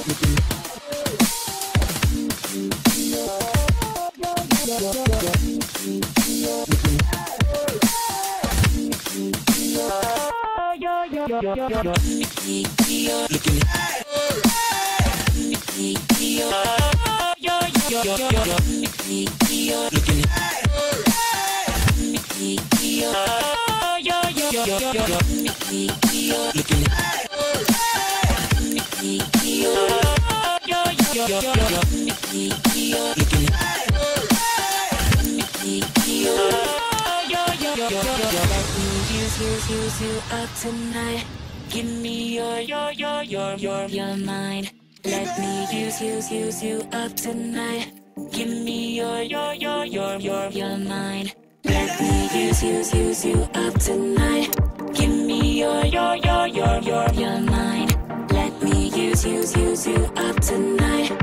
Use you up tonight. Give me your mind. Let me use you up tonight. Give me your mind. Let me use you up tonight. Give me your mind. Let me use you up tonight.